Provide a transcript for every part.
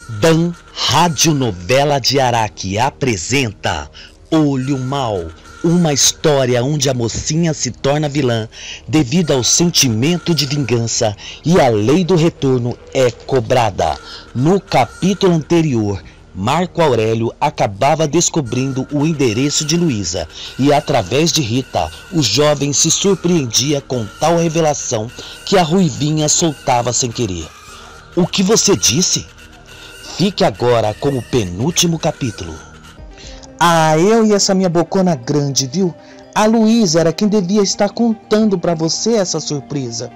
Dan Radionovela de Araque apresenta Olho Mau, uma história onde a mocinha se torna vilã devido ao sentimento de vingança e a lei do retorno é cobrada. No capítulo anterior, Marco Aurélio acabava descobrindo o endereço de Luísa e, através de Rita, o jovem se surpreendia com tal revelação que a ruivinha soltava sem querer. O que você disse? Fique agora com o penúltimo capítulo. Eu e essa minha bocona grande, viu? A Luísa era quem devia estar contando pra você essa surpresa.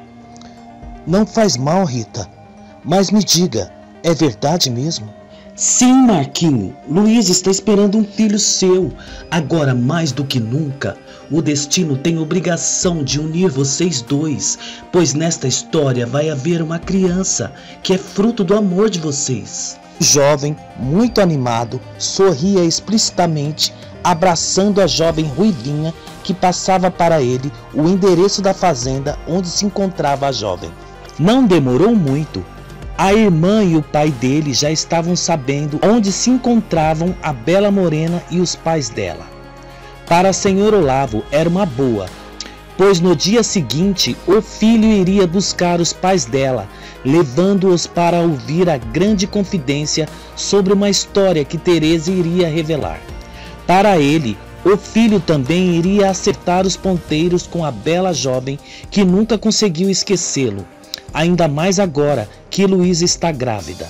Não faz mal, Rita. Mas me diga, é verdade mesmo? Sim, Marquinho. Luísa está esperando um filho seu. Agora, mais do que nunca, o destino tem obrigação de unir vocês dois, pois nesta história vai haver uma criança que é fruto do amor de vocês. O jovem, muito animado, sorria explicitamente, abraçando a jovem ruivinha que passava para ele o endereço da fazenda onde se encontrava a jovem. Não demorou muito. A irmã e o pai dele já estavam sabendo onde se encontravam a bela morena e os pais dela. Para a senhora Olavo era uma boa, pois no dia seguinte o filho iria buscar os pais dela, levando-os para ouvir a grande confidência sobre uma história que Teresa iria revelar. Para ele, o filho também iria acertar os ponteiros com a bela jovem que nunca conseguiu esquecê-lo, ainda mais agora que Luísa está grávida.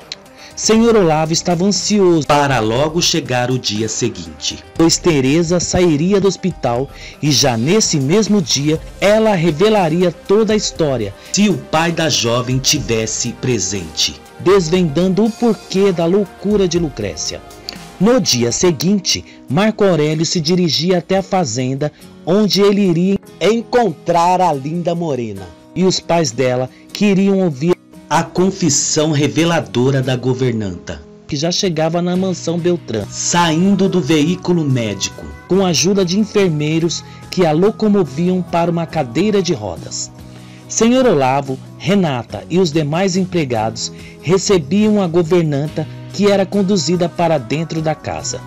Senhor Olavo estava ansioso para logo chegar o dia seguinte, pois Teresa sairia do hospital e já nesse mesmo dia ela revelaria toda a história se o pai da jovem tivesse presente, desvendando o porquê da loucura de Lucrécia. No dia seguinte, Marco Aurélio se dirigia até a fazenda onde ele iria encontrar a linda morena e os pais dela queriam ouvir a confissão reveladora da governanta, que já chegava na mansão Beltrán, saindo do veículo médico, com a ajuda de enfermeiros que a locomoviam para uma cadeira de rodas. Senhor Olavo, Renata e os demais empregados recebiam a governanta, que era conduzida para dentro da casa.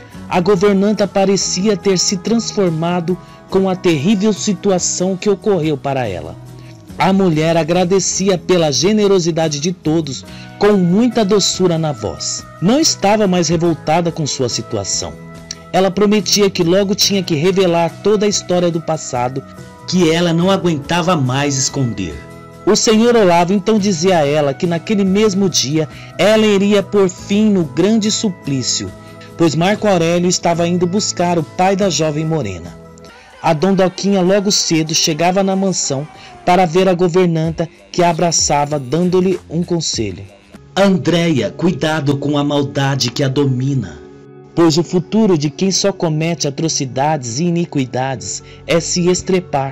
A governanta parecia ter se transformado com a terrível situação que ocorreu para ela. A mulher agradecia pela generosidade de todos com muita doçura na voz. Não estava mais revoltada com sua situação. Ela prometia que logo tinha que revelar toda a história do passado que ela não aguentava mais esconder. O senhor Olavo então dizia a ela que naquele mesmo dia ela iria pôr fim no grande suplício, pois Marco Aurélio estava indo buscar o pai da jovem morena. A Dondoquinha logo cedo chegava na mansão para ver a governanta, que a abraçava, dando-lhe um conselho. Andréia, cuidado com a maldade que a domina, pois o futuro de quem só comete atrocidades e iniquidades é se estrepar.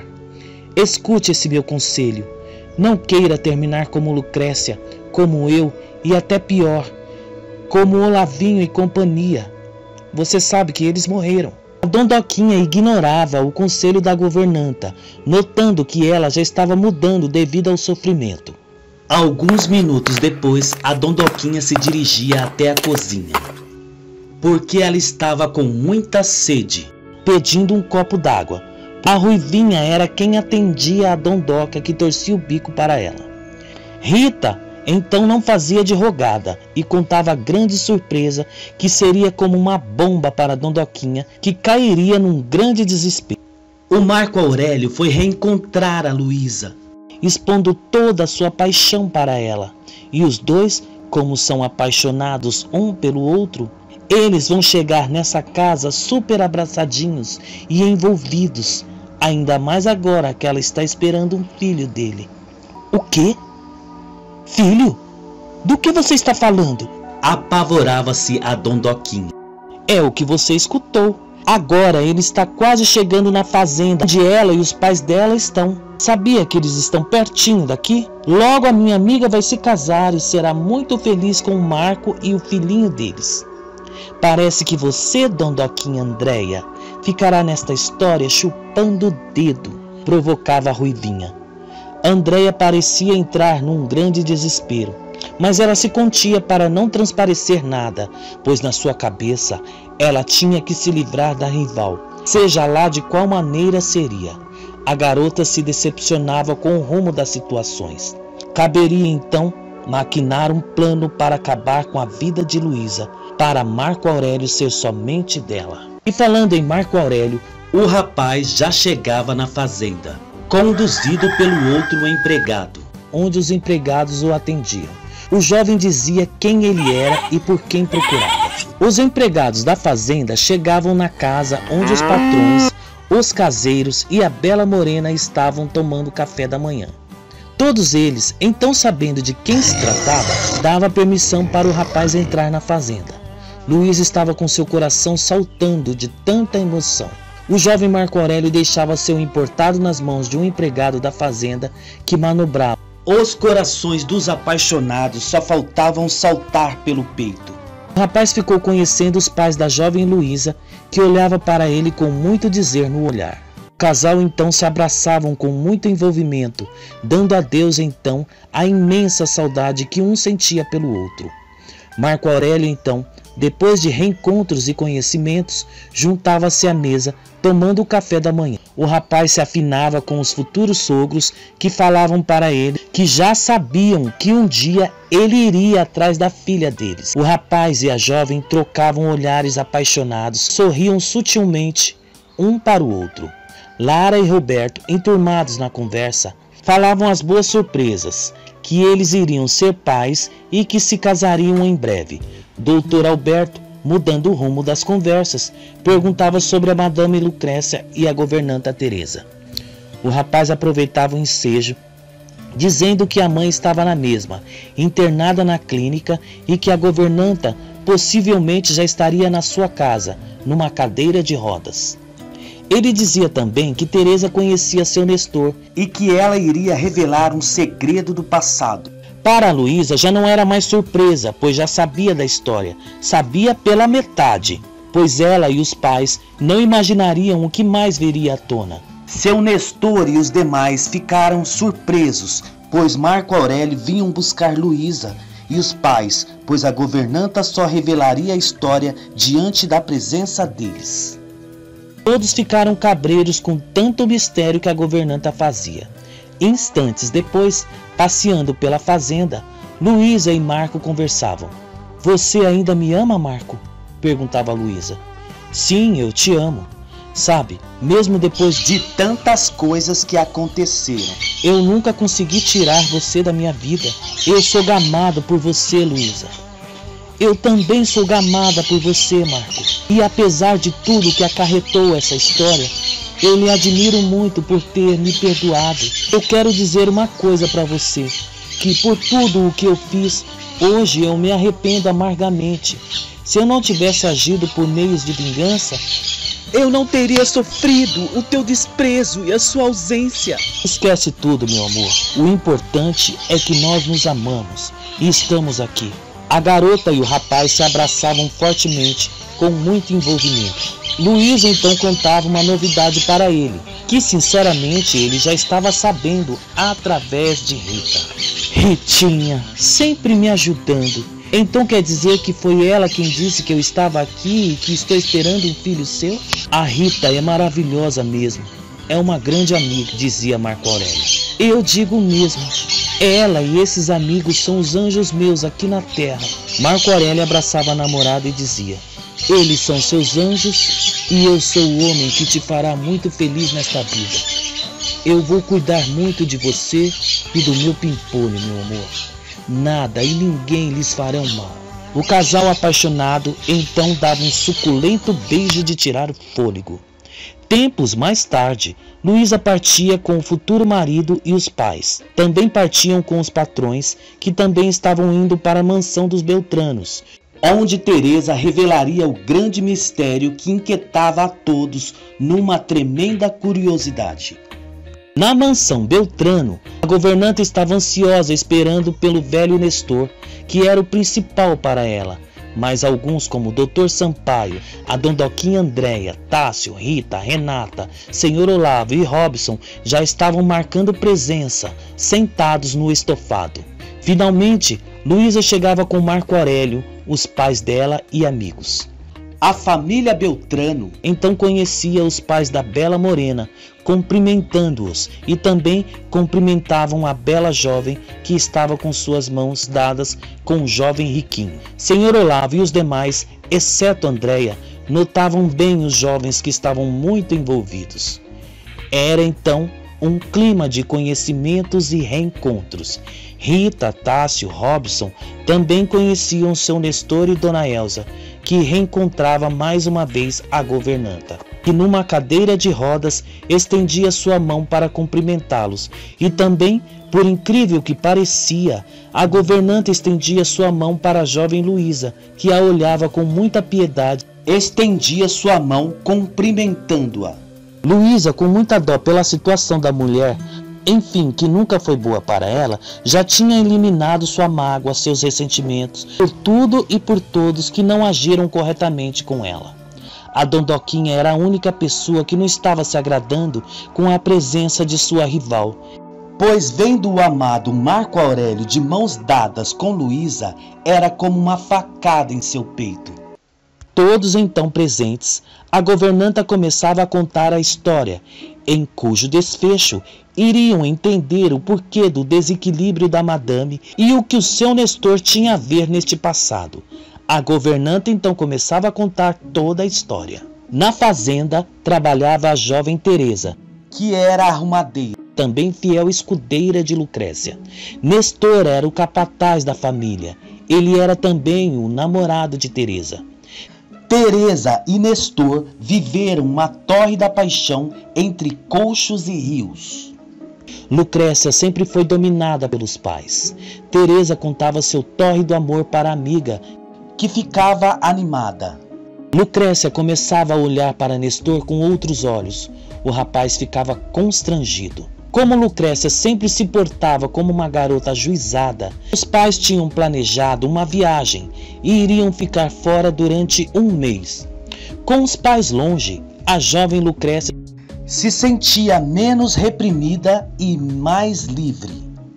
Escute esse meu conselho. Não queira terminar como Lucrécia, como eu e até pior, como Olavinho e companhia. Você sabe que eles morreram. A Dondoquinha ignorava o conselho da governanta, notando que ela já estava mudando devido ao sofrimento. Alguns minutos depois, a Dondoquinha se dirigia até a cozinha, porque ela estava com muita sede, pedindo um copo d'água. A ruivinha era quem atendia a Dondoca, que torcia o bico para ela. Rita então não fazia de rogada e contava a grande surpresa que seria como uma bomba para a Dondoquinha, que cairia num grande desespero. O Marco Aurélio foi reencontrar a Luísa, expondo toda a sua paixão para ela. E os dois, como são apaixonados um pelo outro, eles vão chegar nessa casa super abraçadinhos e envolvidos, ainda mais agora que ela está esperando um filho dele. O quê? Filho? Do que você está falando? Apavorava-se a Dondoquinha. É o que você escutou. Agora ele está quase chegando na fazenda onde ela e os pais dela estão. Sabia que eles estão pertinho daqui? Logo a minha amiga vai se casar e será muito feliz com o Marco e o filhinho deles. Parece que você, Dondoquinha Andréia, ficará nesta história chupando o dedo, provocava a ruivinha. Andréia parecia entrar num grande desespero. mas ela se contia para não transparecer nada, pois na sua cabeça ela tinha que se livrar da rival, seja lá de qual maneira seria. A garota se decepcionava com o rumo das situações. Caberia então maquinar um plano para acabar com a vida de Luísa, para Marco Aurélio ser somente dela. E falando em Marco Aurélio, o rapaz já chegava na fazenda, conduzido pelo outro empregado, onde os empregados o atendiam. O jovem dizia quem ele era e por quem procurava. Os empregados da fazenda chegavam na casa onde os patrões, os caseiros e a bela morena estavam tomando café da manhã. Todos eles, então sabendo de quem se tratava, dava permissão para o rapaz entrar na fazenda. Luísa estava com seu coração saltando de tanta emoção. O jovem Marco Aurélio deixava seu importado nas mãos de um empregado da fazenda que manobrava. Os corações dos apaixonados só faltavam saltar pelo peito. O rapaz ficou conhecendo os pais da jovem Luísa, que olhava para ele com muito dizer no olhar. O casal então se abraçavam com muito envolvimento, dando a Deus então a imensa saudade que um sentia pelo outro. Marco Aurélio então, depois de reencontros e conhecimentos, juntava-se à mesa, tomando o café da manhã. O rapaz se afinava com os futuros sogros, que falavam para ele que já sabiam que um dia ele iria atrás da filha deles. O rapaz e a jovem trocavam olhares apaixonados, sorriam sutilmente um para o outro. Lara e Roberto, enturmados na conversa, falavam as boas surpresas, que eles iriam ser pais e que se casariam em breve. Doutor Alberto, mudando o rumo das conversas, perguntava sobre a Madame Lucrécia e a governanta Teresa. O rapaz aproveitava o ensejo, dizendo que a mãe estava na mesma, internada na clínica, e que a governanta possivelmente já estaria na sua casa, numa cadeira de rodas. Ele dizia também que Teresa conhecia seu Nestor e que ela iria revelar um segredo do passado. Para a Luísa já não era mais surpresa, pois já sabia da história. Sabia pela metade, pois ela e os pais não imaginariam o que mais viria à tona. Seu Nestor e os demais ficaram surpresos, pois Marco Aurélio vinham buscar Luísa, e os pais, pois a governanta só revelaria a história diante da presença deles. Todos ficaram cabreiros com tanto mistério que a governanta fazia. Instantes depois, passeando pela fazenda, Luísa e Marco conversavam. — Você ainda me ama, Marco? Perguntava Luísa. — Sim, eu te amo. Sabe, mesmo depois de tantas coisas que aconteceram, eu nunca consegui tirar você da minha vida. Eu sou gamado por você, Luísa. Eu também sou gamada por você, Marco. E apesar de tudo que acarretou essa história, eu lhe admiro muito por ter me perdoado. Eu quero dizer uma coisa para você, que por tudo o que eu fiz, hoje eu me arrependo amargamente. Se eu não tivesse agido por meios de vingança, eu não teria sofrido o teu desprezo e a sua ausência. Esquece tudo, meu amor. O importante é que nós nos amamos e estamos aqui. A garota e o rapaz se abraçavam fortemente, com muito envolvimento. Luísa então contava uma novidade para ele, que sinceramente ele já estava sabendo através de Rita. Ritinha, sempre me ajudando. Então quer dizer que foi ela quem disse que eu estava aqui e que estou esperando um filho seu? A Rita é maravilhosa mesmo. É uma grande amiga, dizia Marco Aurélio. Eu digo mesmo. Ela e esses amigos são os anjos meus aqui na terra. Marco Aurélio abraçava a namorada e dizia: eles são seus anjos e eu sou o homem que te fará muito feliz nesta vida. Eu vou cuidar muito de você e do meu pimpolho, meu amor. Nada e ninguém lhes farão mal. O casal apaixonado então dava um suculento beijo de tirar o fôlego. Tempos mais tarde, Luísa partia com o futuro marido e os pais. Também partiam com os patrões, que também estavam indo para a mansão dos Beltranos, onde Teresa revelaria o grande mistério que inquietava a todos numa tremenda curiosidade. Na mansão Beltrano, a governanta estava ansiosa esperando pelo velho Nestor, que era o principal para ela. Mas alguns, como o Dr. Sampaio, a Dondoquinha Andréia, Tássio, Rita, Renata, Senhor Olavo e Robson já estavam marcando presença, sentados no estofado. Finalmente, Luísa chegava com Marco Aurélio, os pais dela e amigos. A família Beltrano então conhecia os pais da bela morena, cumprimentando-os, e também cumprimentavam a bela jovem que estava com suas mãos dadas com o jovem riquinho. Senhor Olavo e os demais, exceto Andréia, notavam bem os jovens que estavam muito envolvidos. Era então um clima de conhecimentos e reencontros. Rita, Tássio, Robson também conheciam seu Nestor e Dona Elza, que reencontrava mais uma vez a governanta, que numa cadeira de rodas estendia sua mão para cumprimentá-los, e também, por incrível que parecia, a governanta estendia sua mão para a jovem Luísa, que a olhava com muita piedade, estendia sua mão cumprimentando-a. Luísa, com muita dó pela situação da mulher, enfim, que nunca foi boa para ela, já tinha eliminado sua mágoa, seus ressentimentos, por tudo e por todos que não agiram corretamente com ela. A Dondoquinha era a única pessoa que não estava se agradando com a presença de sua rival, pois vendo o amado Marco Aurélio de mãos dadas com Luísa, era como uma facada em seu peito. Todos então presentes, a governanta começava a contar a história, em cujo desfecho iriam entender o porquê do desequilíbrio da madame e o que o seu Nestor tinha a ver neste passado. A governanta então começava a contar toda a história. Na fazenda trabalhava a jovem Teresa, que era arrumadeira, também fiel escudeira de Lucrécia. Nestor era o capataz da família. Ele era também o namorado de Teresa. Teresa e Nestor viveram uma tórrida paixão entre coxos e rios. Lucrécia sempre foi dominada pelos pais. Teresa contava seu tórrido amor para a amiga, que ficava animada. Lucrécia começava a olhar para Nestor com outros olhos. O rapaz ficava constrangido. Como Lucrécia sempre se portava como uma garota ajuizada, os pais tinham planejado uma viagem e iriam ficar fora durante um mês. Com os pais longe, a jovem Lucrécia se sentia menos reprimida e mais livre.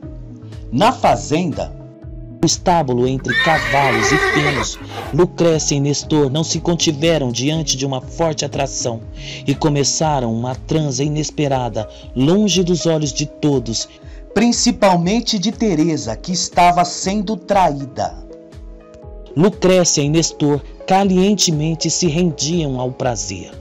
Na fazenda, no estábulo entre cavalos e pelos, Lucrécia e Nestor não se contiveram diante de uma forte atração e começaram uma transa inesperada, longe dos olhos de todos, principalmente de Teresa, que estava sendo traída. Lucrécia e Nestor calientemente se rendiam ao prazer.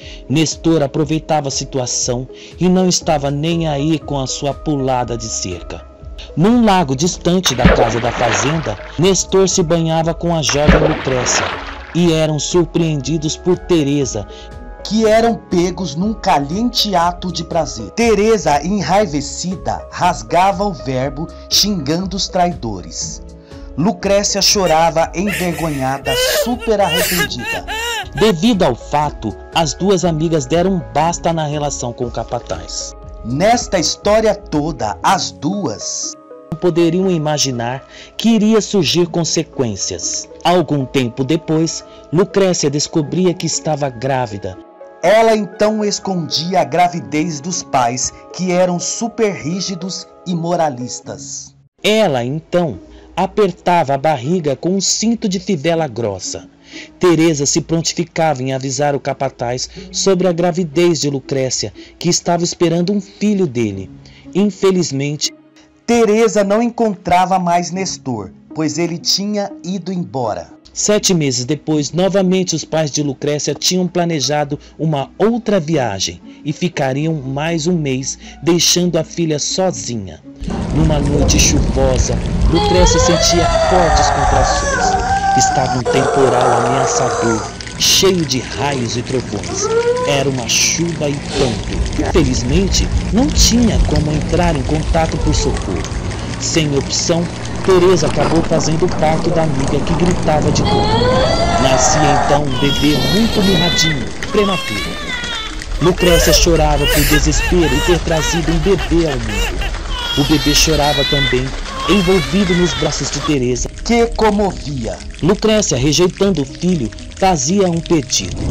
Nestor aproveitava a situação e não estava nem aí com a sua pulada de cerca. Num lago distante da casa da fazenda, Nestor se banhava com a jovem Lucrécia e eram surpreendidos por Teresa, que eram pegos num caliente ato de prazer. Teresa, enraivecida, rasgava o verbo, xingando os traidores. Lucrécia chorava envergonhada, super arrependida. Devido ao fato, as duas amigas deram basta na relação com o capataz. Nesta história toda, as duas poderiam imaginar que iria surgir consequências. Algum tempo depois, Lucrécia descobria que estava grávida. Ela então escondia a gravidez dos pais, que eram super rígidos e moralistas. Ela então apertava a barriga com um cinto de fivela grossa. Teresa se prontificava em avisar o capataz sobre a gravidez de Lucrécia, que estava esperando um filho dele. Infelizmente, Teresa não encontrava mais Nestor, pois ele tinha ido embora. 7 meses depois, novamente os pais de Lucrécia tinham planejado uma outra viagem e ficariam mais um mês, deixando a filha sozinha. Numa noite chuvosa, Lucrécia sentia fortes contrações. Estava um temporal ameaçador, cheio de raios e trovões. Era uma chuva e tanto. Felizmente, não tinha como entrar em contato por socorro. Sem opção, Teresa acabou fazendo o parto da amiga, que gritava de dor. Nascia então um bebê muito mirradinho, prematuro. Lucrécia chorava por desespero e ter trazido um bebê ao mundo. O bebê chorava também, envolvido nos braços de Teresa, que comovia. Lucrécia, rejeitando o filho, fazia um pedido.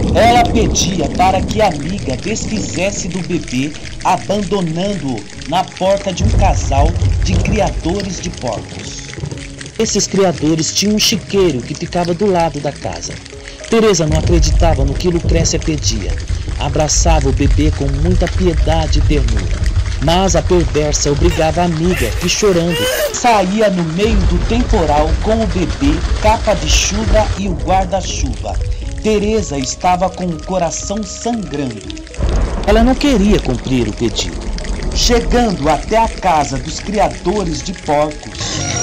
Ela pedia para que a amiga desfizesse do bebê, abandonando-o na porta de um casal de criadores de porcos. Esses criadores tinham um chiqueiro que ficava do lado da casa. Teresa não acreditava no que Lucrécia pedia. Abraçava o bebê com muita piedade e ternura. Mas a perversa obrigava a amiga, que chorando, saía no meio do temporal com o bebê, capa de chuva e o guarda-chuva. Teresa estava com o coração sangrando. Ela não queria cumprir o pedido. Chegando até a casa dos criadores de porcos,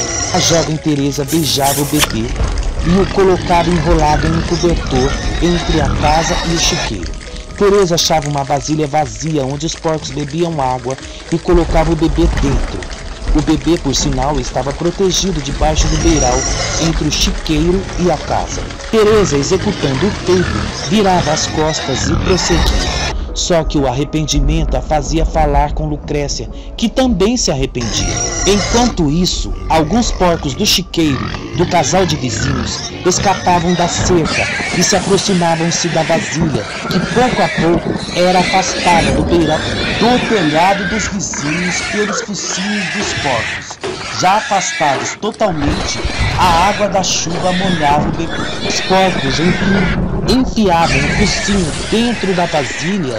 a jovem Teresa beijava o bebê e o colocava enrolado em um cobertor entre a casa e o chiqueiro. Teresa achava uma vasilha vazia onde os porcos bebiam água e colocava o bebê dentro. O bebê, por sinal, estava protegido debaixo do beiral entre o chiqueiro e a casa. Teresa, executando tudo, virava as costas e prosseguia. Só que o arrependimento a fazia falar com Lucrécia, que também se arrependia. Enquanto isso, alguns porcos do chiqueiro, do casal de vizinhos, escapavam da cerca e se aproximavam-se da vasilha, que pouco a pouco era afastada do beiral do telhado dos vizinhos pelos focinhos dos porcos. Já afastados totalmente, a água da chuva molhava o bebê. Os porcos, enfiavam o focinho dentro da vasilha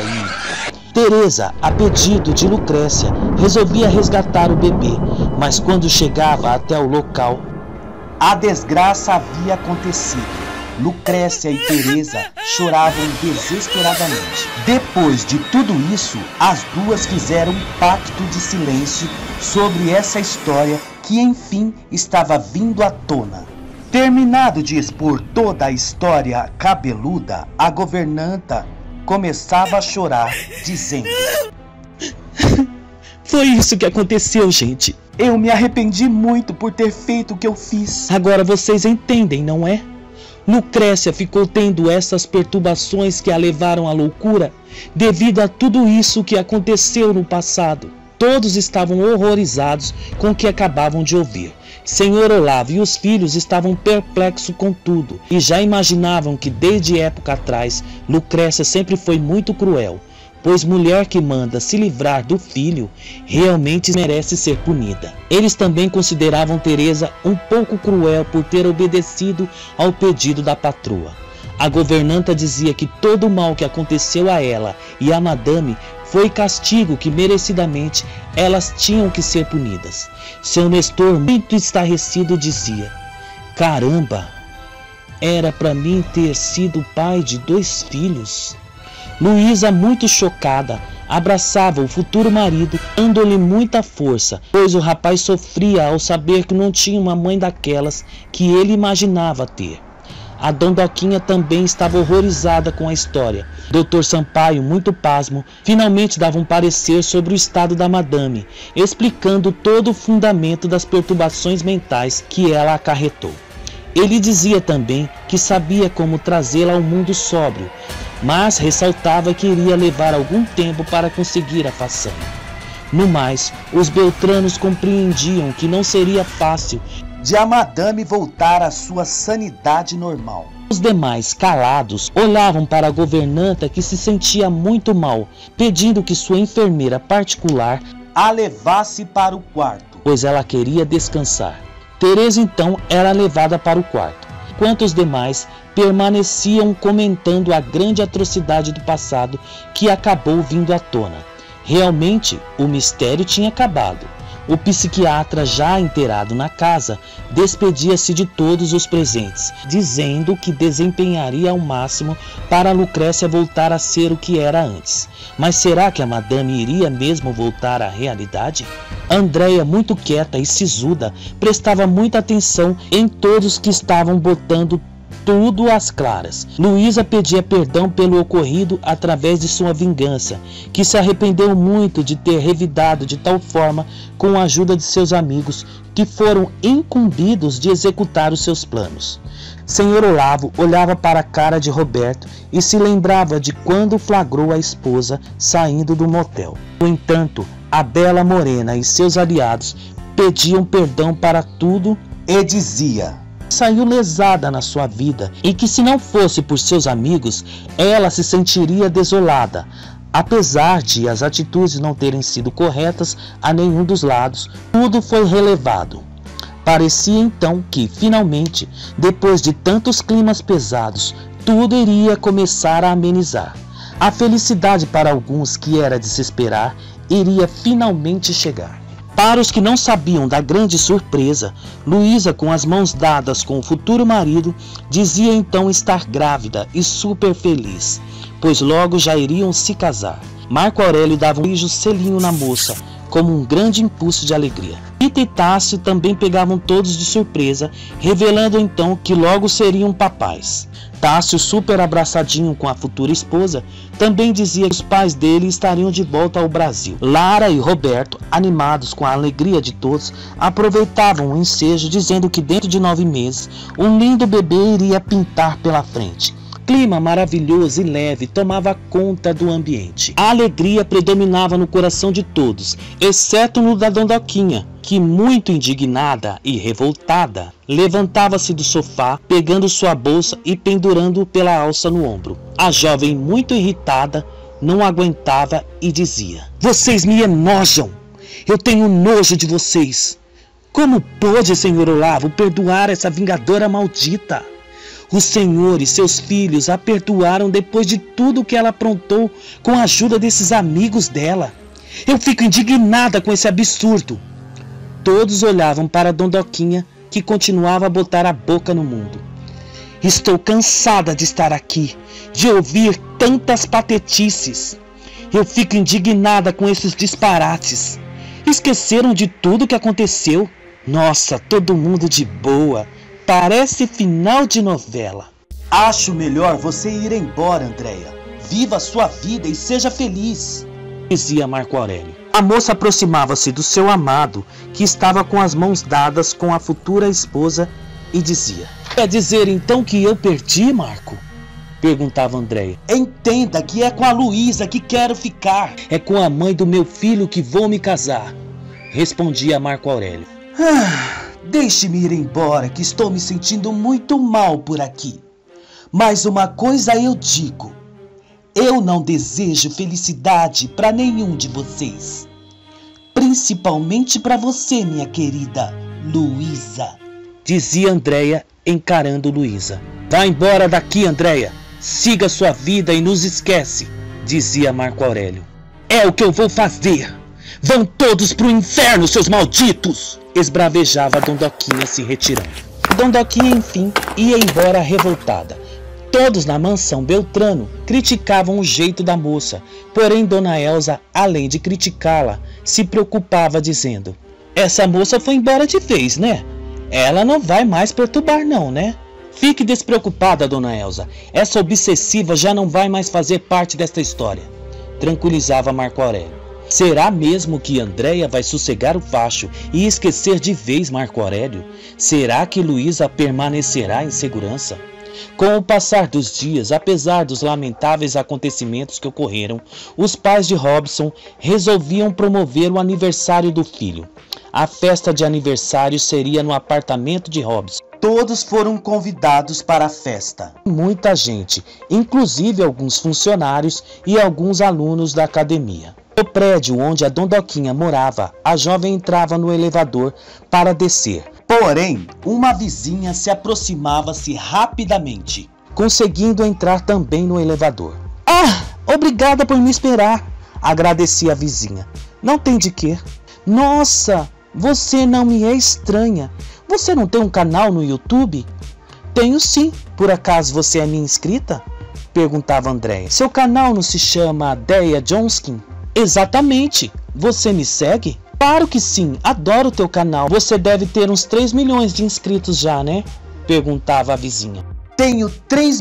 e Teresa, a pedido de Lucrécia, resolvia resgatar o bebê, mas quando chegava até o local, a desgraça havia acontecido. Lucrécia e Teresa choravam desesperadamente. Depois de tudo isso, as duas fizeram um pacto de silêncio sobre essa história que enfim estava vindo à tona. Terminado de expor toda a história cabeluda, a governanta começava a chorar, dizendo: Foi isso que aconteceu, gente. Eu me arrependi muito por ter feito o que eu fiz. Agora vocês entendem, não é? Lucrécia ficou tendo essas perturbações que a levaram à loucura devido a tudo isso que aconteceu no passado. Todos estavam horrorizados com o que acabavam de ouvir. Senhor Olavo e os filhos estavam perplexos com tudo e já imaginavam que desde época atrás Lucrécia sempre foi muito cruel, pois mulher que manda se livrar do filho realmente merece ser punida. Eles também consideravam Teresa um pouco cruel por ter obedecido ao pedido da patroa. A governanta dizia que todo o mal que aconteceu a ela e a madame foi castigo que merecidamente elas tinham que ser punidas. Seu Nestor, muito estarrecido, dizia: Caramba, era para mim ter sido pai de 2 filhos. Luísa, muito chocada, abraçava o futuro marido, dando-lhe muita força, pois o rapaz sofria ao saber que não tinha uma mãe daquelas que ele imaginava ter. A Dondoquinha também estava horrorizada com a história. Dr. Sampaio, muito pasmo, finalmente dava um parecer sobre o estado da madame, explicando todo o fundamento das perturbações mentais que ela acarretou. Ele dizia também que sabia como trazê-la ao mundo sóbrio, mas ressaltava que iria levar algum tempo para conseguir a façanha. No mais, os beltranos compreendiam que não seria fácil de a madame voltar à sua sanidade normal. Os demais, calados, olhavam para a governanta, que se sentia muito mal, pedindo que sua enfermeira particular a levasse para o quarto, pois ela queria descansar. Teresa então era levada para o quarto, enquanto os demais permaneciam comentando a grande atrocidade do passado que acabou vindo à tona. Realmente, o mistério tinha acabado. O psiquiatra, já inteirado na casa, despedia-se de todos os presentes, dizendo que desempenharia ao máximo para Lucrécia voltar a ser o que era antes. Mas será que a madame iria mesmo voltar à realidade? Andréia, muito quieta e sisuda, prestava muita atenção em todos que estavam botando tudo às claras. Luísa pedia perdão pelo ocorrido através de sua vingança, que se arrependeu muito de ter revidado de tal forma com a ajuda de seus amigos, que foram incumbidos de executar os seus planos. Senhor Olavo olhava para a cara de Roberto e se lembrava de quando flagrou a esposa saindo do motel. No entanto, a bela morena e seus aliados pediam perdão para tudo e dizia: saiu lesada na sua vida e que, se não fosse por seus amigos, ela se sentiria desolada. Apesar de as atitudes não terem sido corretas a nenhum dos lados, tudo foi relevado. Parecia então que, finalmente, depois de tantos climas pesados, tudo iria começar a amenizar. A felicidade para alguns, que era de se esperar, iria finalmente chegar. Para os que não sabiam da grande surpresa, Luísa, com as mãos dadas com o futuro marido, dizia então estar grávida e super feliz, pois logo já iriam se casar. Marco Aurélio dava um beijo selinho na moça, como um grande impulso de alegria. Rita e Tássio também pegavam todos de surpresa, revelando então que logo seriam papais. Tássio, super abraçadinho com a futura esposa, também dizia que os pais dele estariam de volta ao Brasil. Lara e Roberto, animados com a alegria de todos, aproveitavam o ensejo, dizendo que dentro de 9 meses, um lindo bebê iria pintar pela frente. Clima maravilhoso e leve tomava conta do ambiente. A alegria predominava no coração de todos, exceto no da Dondoquinha, que, muito indignada e revoltada, levantava-se do sofá, pegando sua bolsa e pendurando pela alça no ombro. A jovem, muito irritada, não aguentava e dizia: "Vocês me enojam! Eu tenho nojo de vocês! Como pode, senhor Olavo, perdoar essa vingadora maldita? O senhor e seus filhos a perdoaram depois de tudo que ela aprontou com a ajuda desses amigos dela. Eu fico indignada com esse absurdo." Todos olhavam para a Dondoquinha, que continuava a botar a boca no mundo. "Estou cansada de estar aqui, de ouvir tantas patetices. Eu fico indignada com esses disparates. Esqueceram de tudo que aconteceu? Nossa, todo mundo de boa. Parece final de novela." Acho melhor você ir embora, Andréia. Viva a sua vida e seja feliz, dizia Marco Aurélio. A moça aproximava-se do seu amado, que estava com as mãos dadas com a futura esposa, e dizia: "Quer dizer então que eu perdi, Marco?" perguntava Andréia. "Entenda que é com a Luísa que quero ficar." "É com a mãe do meu filho que vou me casar", respondia Marco Aurélio. Deixe-me ir embora, que estou me sentindo muito mal por aqui. Mas uma coisa eu digo: eu não desejo felicidade para nenhum de vocês. Principalmente para você, minha querida Luísa, dizia Andréia, encarando Luísa. "Vá embora daqui, Andréia. Siga sua vida e nos esquece", dizia Marco Aurélio. "É o que eu vou fazer. Vão todos pro inferno, seus malditos!" esbravejava a Dondoquinha, se retirando. Dondoquinha, enfim, ia embora revoltada. Todos na mansão Beltrano criticavam o jeito da moça, porém Dona Elza, além de criticá-la, se preocupava dizendo: "Essa moça foi embora de vez, né? Ela não vai mais perturbar não, né? Fique despreocupada, Dona Elza. Essa obsessiva já não vai mais fazer parte desta história", tranquilizava Marco Aurélio. Será mesmo que Andréia vai sossegar o facho e esquecer de vez Marco Aurélio? Será que Luísa permanecerá em segurança? Com o passar dos dias, apesar dos lamentáveis acontecimentos que ocorreram, os pais de Robson resolviam promover o aniversário do filho. A festa de aniversário seria no apartamento de Robson. Todos foram convidados para a festa. Muita gente, inclusive alguns funcionários e alguns alunos da academia. No prédio onde a Dondoquinha morava, a jovem entrava no elevador para descer. Porém, uma vizinha se aproximava-se rapidamente, conseguindo entrar também no elevador. "Ah, obrigada por me esperar", agradecia a vizinha. "Não tem de quê." "Nossa, você não me é estranha. Você não tem um canal no YouTube?" "Tenho sim. Por acaso você é minha inscrita?" perguntava Andréia. "Seu canal não se chama Deia Jonskin?" "Exatamente. Você me segue?" "Claro que sim, adoro o teu canal. Você deve ter uns 3 milhões de inscritos já, né?" perguntava a vizinha. "Tenho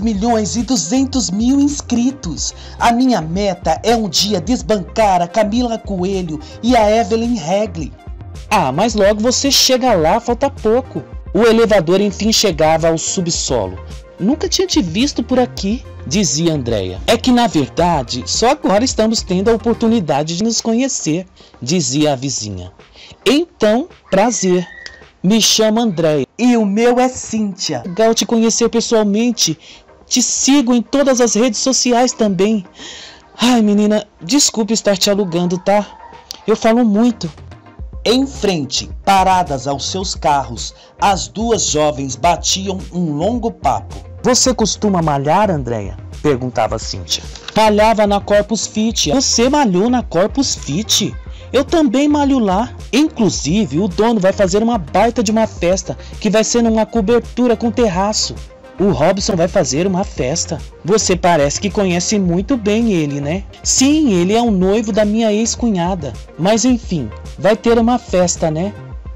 3.200.000 inscritos. A minha meta é um dia desbancar a Camila Coelho e a Evelyn Regli." "Ah, mas logo você chega lá, falta pouco." O elevador enfim chegava ao subsolo. "Nunca tinha te visto por aqui", dizia Andréia. "É que na verdade só agora estamos tendo a oportunidade de nos conhecer", dizia a vizinha. "Então, prazer. Me chamo Andréia. E o meu é Cíntia. Legal te conhecer pessoalmente. Te sigo em todas as redes sociais também. Ai, menina, desculpe estar te alugando, tá? Eu falo muito. Em frente, paradas aos seus carros, as duas jovens batiam um longo papo. Você costuma malhar, Andréia? Perguntava Cíntia. Malhava na Corpus Fit. Você malhou na Corpus Fit? Eu também malho lá. Inclusive, o dono vai fazer uma baita de uma festa que vai ser numa cobertura com terraço. O Robson vai fazer uma festa. Você parece que conhece muito bem ele, né? Sim, ele é o noivo da minha ex-cunhada. Mas enfim, vai ter uma festa, né?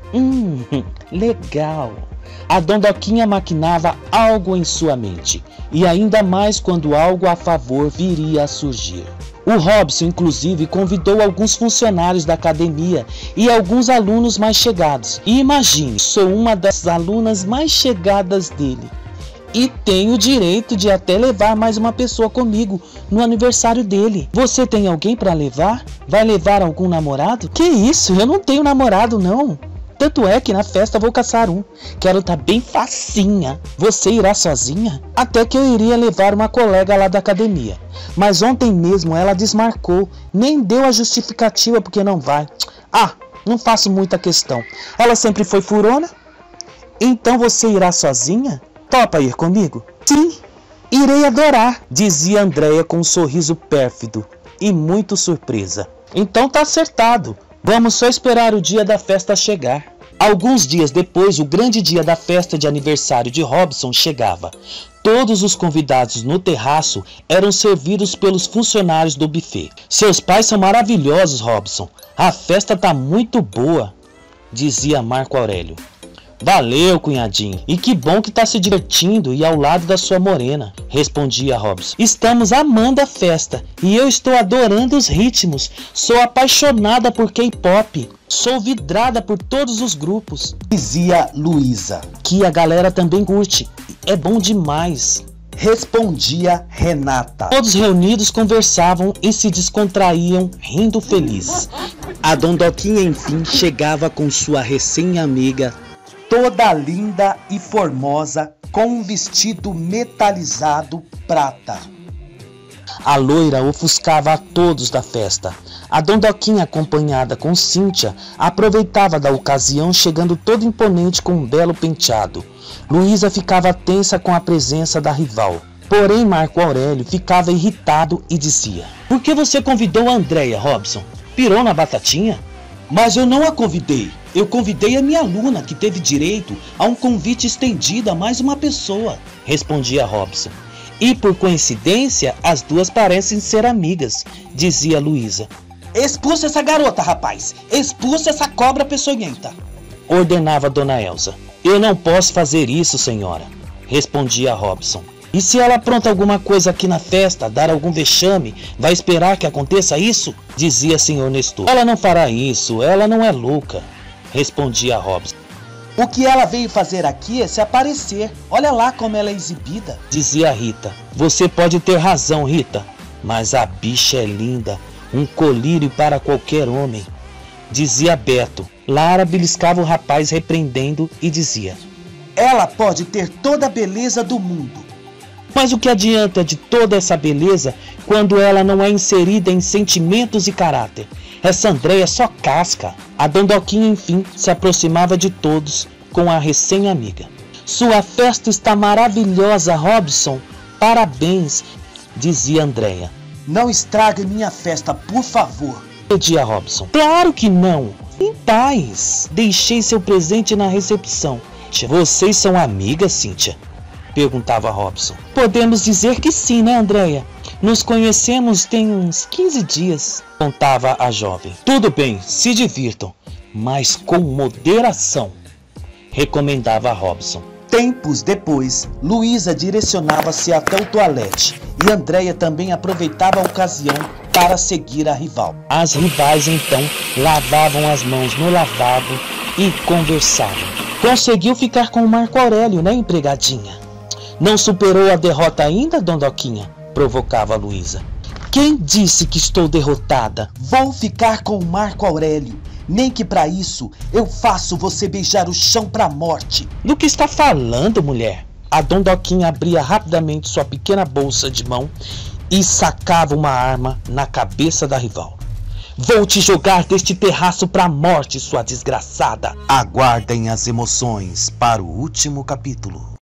Legal. A Dondoquinha maquinava algo em sua mente. E ainda mais quando algo a favor viria a surgir. O Robson, inclusive, convidou alguns funcionários da academia e alguns alunos mais chegados. E imagine, sou uma das alunas mais chegadas dele. E tenho o direito de até levar mais uma pessoa comigo no aniversário dele. Você tem alguém para levar? Vai levar algum namorado? Que isso? Eu não tenho namorado, não. Tanto é que na festa vou caçar um. Quero tá bem facinha. Você irá sozinha? Até que eu iria levar uma colega lá da academia. Mas ontem mesmo ela desmarcou. Nem deu a justificativa porque não vai. Ah, não faço muita questão. Ela sempre foi furona? Então você irá sozinha? Topa ir comigo? Sim, irei adorar, dizia Andréia com um sorriso pérfido e muito surpresa. Então tá acertado, vamos só esperar o dia da festa chegar. Alguns dias depois, o grande dia da festa de aniversário de Robson chegava. Todos os convidados no terraço eram servidos pelos funcionários do buffet. Seus pais são maravilhosos, Robson. A festa tá muito boa, dizia Marco Aurélio. Valeu, cunhadinho. E que bom que tá se divertindo e ao lado da sua morena, respondia Robson. Estamos amando a festa e eu estou adorando os ritmos. Sou apaixonada por K-pop. Sou vidrada por todos os grupos, dizia Luísa. Que a galera também curte. É bom demais, respondia Renata. Todos reunidos conversavam e se descontraíam, rindo felizes. A Dondoquinha enfim chegava com sua recém-amiga, toda linda e formosa, com um vestido metalizado prata. A loira ofuscava a todos da festa. A Dondoquinha, acompanhada com Cíntia, aproveitava da ocasião, chegando toda imponente com um belo penteado. Luísa ficava tensa com a presença da rival. Porém, Marco Aurélio ficava irritado e dizia: Por que você convidou a Andréia, Robson? Pirou na batatinha? Mas eu não a convidei. Eu convidei a minha aluna, que teve direito a um convite estendido a mais uma pessoa, respondia Robson. E por coincidência, as duas parecem ser amigas, dizia Luísa. Expulsa essa garota, rapaz! Expulsa essa cobra peçonhenta! Ordenava Dona Elza. Eu não posso fazer isso, senhora, respondia Robson. E se ela apronta alguma coisa aqui na festa, dar algum vexame, vai esperar que aconteça isso? Dizia Sr. Nestor. Ela não fará isso, ela não é louca, respondia Robson. O que ela veio fazer aqui é se aparecer. Olha lá como ela é exibida, dizia Rita. Você pode ter razão, Rita, mas a bicha é linda, um colírio para qualquer homem, dizia Beto. Lara beliscava o rapaz repreendendo e dizia: Ela pode ter toda a beleza do mundo. Mas o que adianta de toda essa beleza quando ela não é inserida em sentimentos e caráter? Essa Andréia só casca. A Dondoquinha, enfim, se aproximava de todos com a recém-amiga. Sua festa está maravilhosa, Robson. Parabéns, dizia Andréia. Não estrague minha festa, por favor, pedia Robson. Claro que não. Em paz. Deixei seu presente na recepção. Vocês são amigas, Cíntia? Perguntava Robson. Podemos dizer que sim, né, Andréia? Nos conhecemos tem uns 15 dias, contava a jovem. Tudo bem, se divirtam, mas com moderação, recomendava Robson. Tempos depois, Luísa direcionava-se até o toalete e Andréia também aproveitava a ocasião para seguir a rival. As rivais então lavavam as mãos no lavabo e conversavam. Conseguiu ficar com o Marco Aurélio, né, empregadinha? Não superou a derrota ainda, Dondoquinha? Provocava Luísa. Quem disse que estou derrotada? Vou ficar com o Marco Aurélio. Nem que pra isso eu faço você beijar o chão pra morte. Do que está falando, mulher? A Dondoquinha abria rapidamente sua pequena bolsa de mão e sacava uma arma na cabeça da rival. Vou te jogar deste terraço pra morte, sua desgraçada. Aguardem as emoções para o último capítulo.